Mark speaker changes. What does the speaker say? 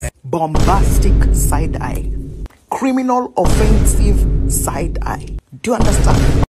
Speaker 1: bombastic side eye, criminal offensive side eye. Do you understand?